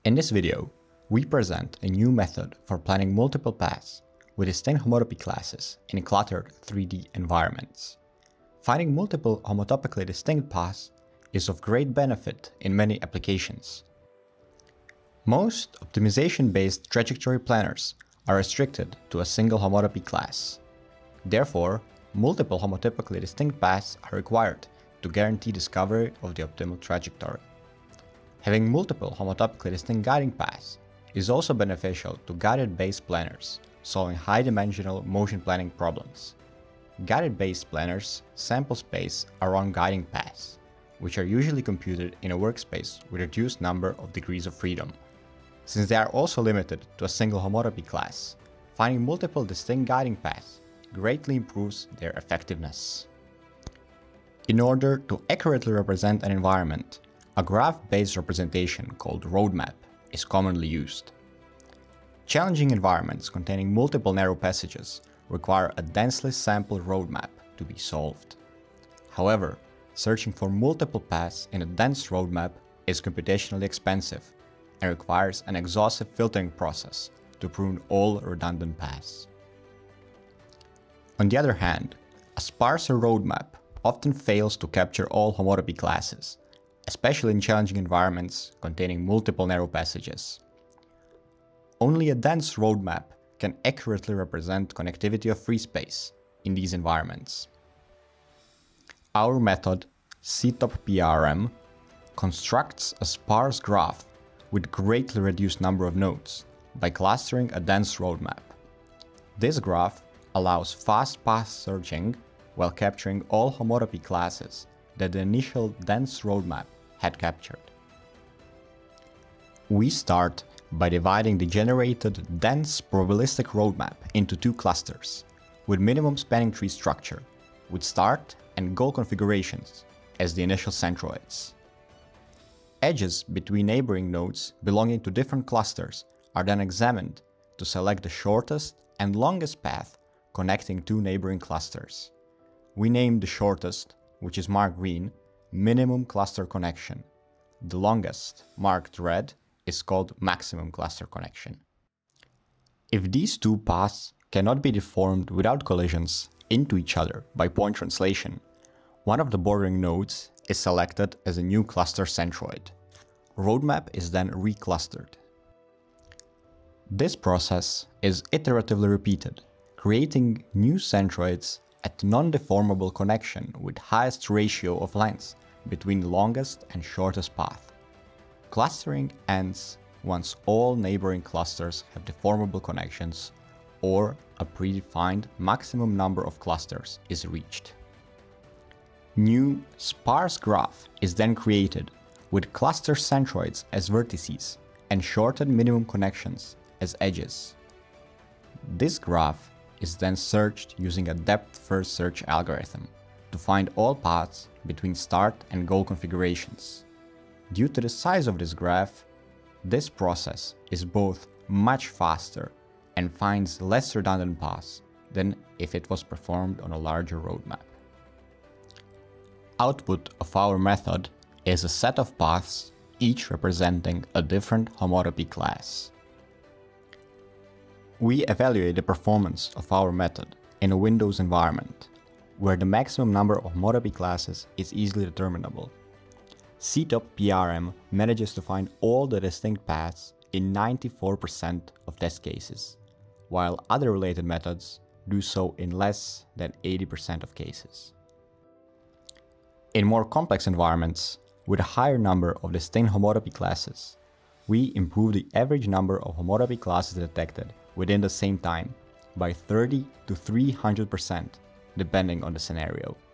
In this video, we present a new method for planning multiple paths with distinct homotopy classes in cluttered 3D environments. Finding multiple homotopically distinct paths is of great benefit in many applications. Most optimization-based trajectory planners are restricted to a single homotopy class. Therefore, multiple homotopically distinct paths are required to guarantee discovery of the optimal trajectory. Having multiple homotopically distinct guiding paths is also beneficial to guided-based planners solving high-dimensional motion planning problems. Guided-based planners sample space around guiding paths, which are usually computed in a workspace with a reduced number of degrees of freedom. Since they are also limited to a single homotopy class, finding multiple distinct guiding paths greatly improves their effectiveness. In order to accurately represent an environment, a graph-based representation called roadmap is commonly used. Challenging environments containing multiple narrow passages require a densely sampled roadmap to be solved. However, searching for multiple paths in a dense roadmap is computationally expensive and requires an exhaustive filtering process to prune all redundant paths. On the other hand, a sparser roadmap often fails to capture all homotopy classes, especially in challenging environments containing multiple narrow passages. Only a dense roadmap can accurately represent connectivity of free space in these environments. Our method, CTopPRM, constructs a sparse graph with greatly reduced number of nodes by clustering a dense roadmap. This graph allows fast path searching while capturing all homotopy classes that the initial dense roadmap had captured. We start by dividing the generated dense probabilistic roadmap into two clusters with minimum spanning tree structure, with start and goal configurations as the initial centroids. Edges between neighboring nodes belonging to different clusters are then examined to select the shortest and longest path connecting two neighboring clusters. We name the shortest, which is marked green, minimum cluster connection. The longest, marked red, is called maximum cluster connection. If these two paths cannot be deformed without collisions into each other by point translation, one of the bordering nodes is selected as a new cluster centroid. Roadmap is then reclustered. This process is iteratively repeated, creating new centroids at non-deformable connection with highest ratio of lengths between the longest and shortest path. Clustering ends once all neighboring clusters have deformable connections or a predefined maximum number of clusters is reached. New sparse graph is then created with cluster centroids as vertices and shortened minimum connections as edges. This graph is then searched using a depth-first search algorithm to find all paths between start and goal configurations. Due to the size of this graph, this process is both much faster and finds less redundant paths than if it was performed on a larger roadmap. Output of our method is a set of paths, each representing a different homotopy class. We evaluate the performance of our method in a Windows environment, where the maximum number of homotopy classes is easily determinable. CTopPRM manages to find all the distinct paths in 94% of test cases, while other related methods do so in less than 80% of cases. In more complex environments, with a higher number of distinct homotopy classes, we improve the average number of homotopy classes detected within the same time by 30 to 300%, depending on the scenario.